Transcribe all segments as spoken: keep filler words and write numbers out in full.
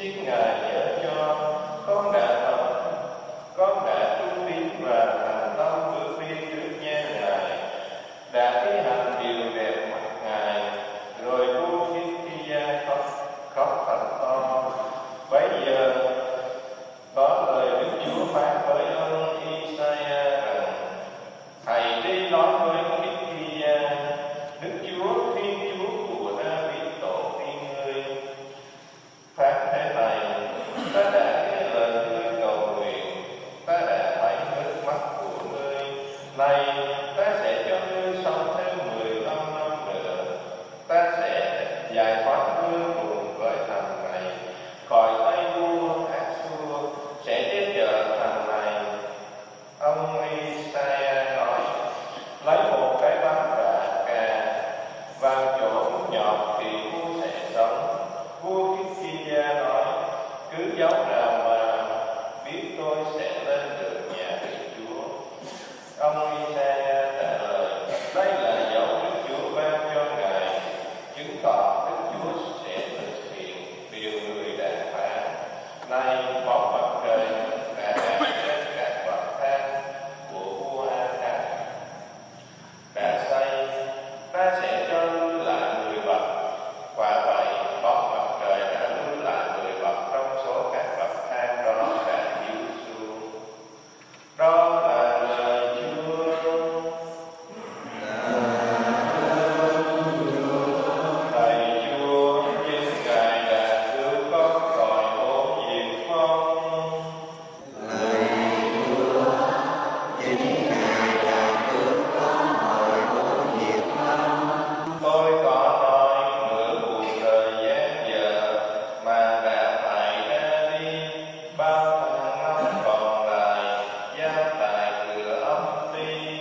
Xin Ngài nhớ cho con đã tập, con đã trung tín và thành tâm bước đi trước nhan Ngài, đã thi hành điều đẹp mặt Ngài, rồi vua Hiên-ki-gia khóc khóc thật to. Bấy giờ có lời Đức Chúa phán với ông I-sa-ya rằng: Thầy đi nói với Hiên-ki-gia, Đức Chúa Thiên Chúa của Da-vít tổ tiên ngươi phán thế này: Ta đã nghe lời ngươi cầu nguyện, ta đã thấy nước mắt của ngươi. Này, ta sẽ cho ngươi sống thêm mười lăm năm nữa. Ta sẽ giải thoát ngươi cùng với thành này khỏi tay vua Ác-xua, sẽ che chở thành này. Ông I-sa-ya nói: Lấy một cái bánh và cà vào chỗ nhọt thì vua sẽ sống. Vua Hiên-ki-gia nói: Cứ dấu nào mà biết tôi sẽ lên được nhà Đức Chúa. Ông I-sa-ya trả lời: Đây là dấu Đức Chúa ban cho ngài, chứng tỏ Đức Chúa sẽ thực hiện điều người đã phán. Này, một mặt trời đã đặt trên các bậc thang của vua A-khác đã xây, ta sẽ cho lui lại mười bậc. Quả vậy, một mặt trời đã lui lại mười bậc trong số các bậc thang đó đã chiếu xuống. Đó là lời Chúa. Thầy Chúa, chính Ngài đã cứu con khỏi hố diệt vong. Tôi có nói nửa cuộc đời gian dở mà đã phải ra đi, bao tháng năm còn lại giao tại cửa âm ti.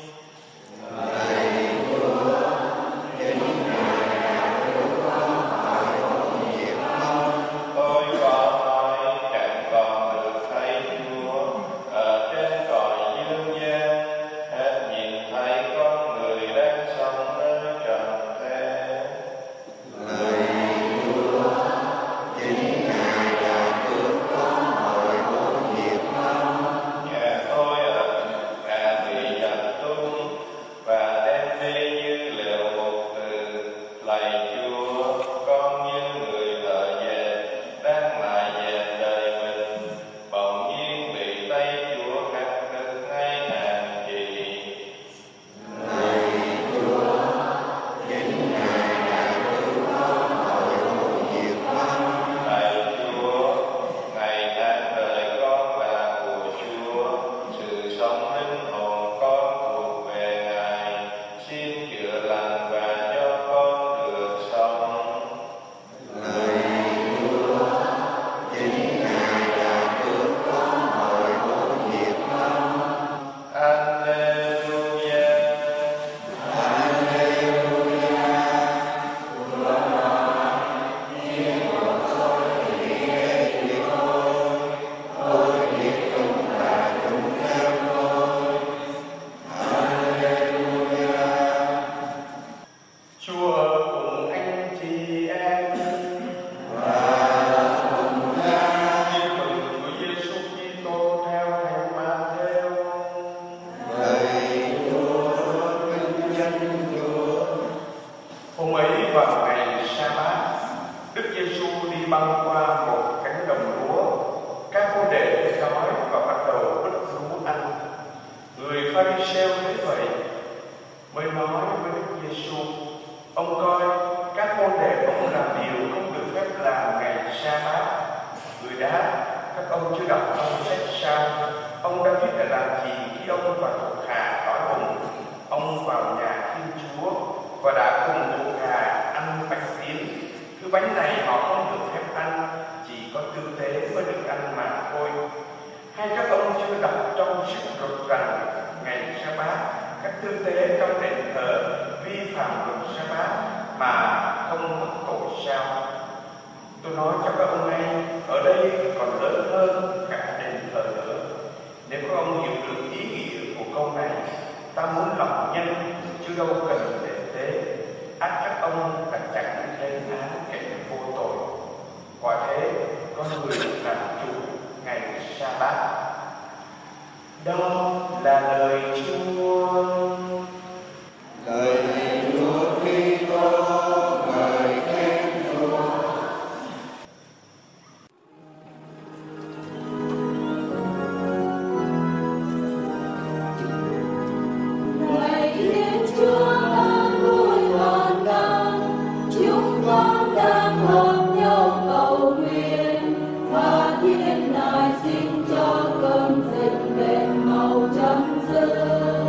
Tôi có nói chẳng còn được thấy Chúa ở trên cõi dương gian, hết nhìn thấy con người đang sống nơi trần thế. Nhà tôi ở đã bị dập tung và đem đi như liệu một từ. Lạy Chúa, con như người thợ dệt đang lại dệt đời mình, bỗng nhiên bị tay Chúa cắt đứt ngay hàng gì. Lạy Chúa, ngày tháng đời con là của Chúa, sự sống linh hồn con thuộc về Ngài. Xin chữa lành và cho con được sống. Alleluia. Chúa ở cùng anh chị em. Tin mừng của Giêsu Kitô theo thánh Ma-thêu. Hôm ấy vào ngày Sa-bát, Đức Giêsu đi băng qua một cánh đồng lúa. Các môn đệ thấy đói và bắt đầu bứt lúa ăn. Người Pha-ri-sêu thấy vậy mới nói với Đức Giêsu: Ông coi, các môn đệ ông làm điều không được phép làm ngày Sa-bát. Người đáp: Các ông chưa đọc trong sách sao? Ông đã biết là làm gì khi ông và thuộc hạ đói bụng. Ông vào nhà Thiên Chúa và đã cùng thuộc hạ ăn bánh tiến. Thứ bánh này họ không được phép ăn, chỉ có tư tế mới được ăn mà thôi. Hay các ông chưa đọc trong sách luật rằng ngày Sa-bát các tư tế trong đền thờ vi phạm luật Sa-bát mà không mất tội sao? Tôi nói cho các ông hay, ở đây còn lớn hơn cả đền thờ nữa. Nếu các ông hiểu được ý nghĩa của câu này, ta muốn lòng nhân chứ đâu cần để thế. Ắt các ông đã chẳng lên án kẻ vô tội. Quả thế, có Đó là lời Chúa. Lời Chúa Kitô, ngợi khen Chúa. Lạy Thiên Chúa ban vui toàn năng, chúng con đang hợp nhau cầu nguyện, và thiên đài xin cho cơn dịch bệnh màu chấm dứt.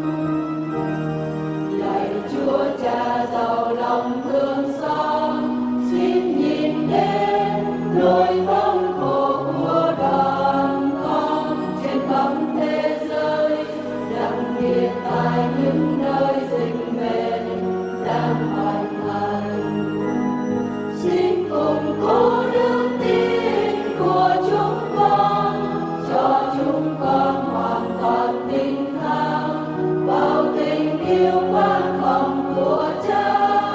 Lạy Chúa Cha giàu lòng thương xót, xin nhìn đến nỗi thống khổ của đoàn con trên khắp thế giới, đặc biệt tại những nơi dịch bệnh đang hoành hành. Xin củng cố đức tin của chúng con, cho chúng con hoàn toàn tin thắng vào tình yêu quan phòng của Cha.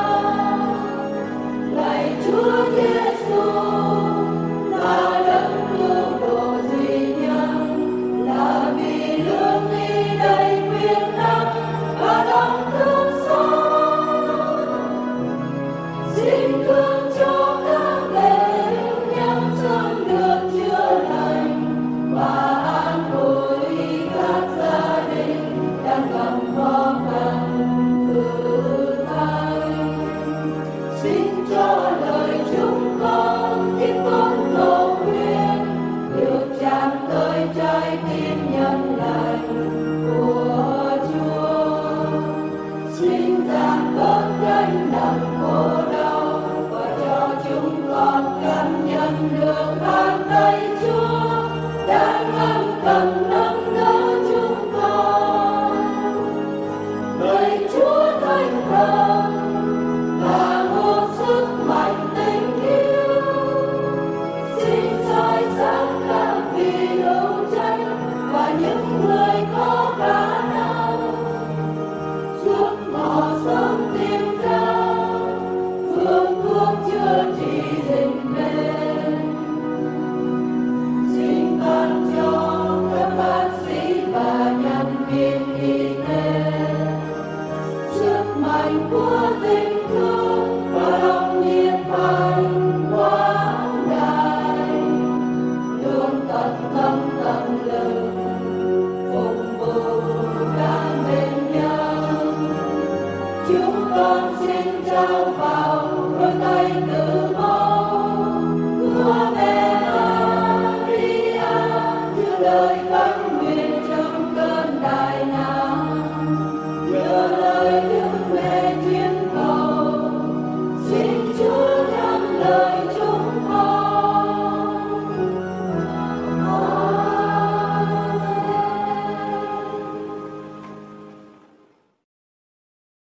Lạy Chúa Giêsu là đấng cứu độ duy nhất, là vì lương y đầy quyền năng và lòng thương xót. Xin thương cho các bệnh nhân sớm được chữa lành, và an ủi các gia đình đang gặp khó khăn thử thách. Xin cho lời chúng con tiếp tôn cầu nguyện được chạm tới trái tim nhân lành của Chúa. Xin giảm bớt gánh nặng khổ đau và cho chúng con cảm nhận được bàn tay Chúa đang ân cần nâng đỡ chúng con. Lạy Chúa Thánh Thần là nguồn sức mạnh tình yêu, xin soi sáng các vị đấu tranh và những người có khả năng, giúp họ sớm tìm ra phương thuốc chữa trị dịch bệnh. Xin ban cho các bác sĩ và nhân viên y tế sức mạnh của tình thương và lòng nhiệt thành quảng đại, luôn tận tâm tận lực phục vụ các bệnh nhân. Chúng con xin trao vào đôi tay từ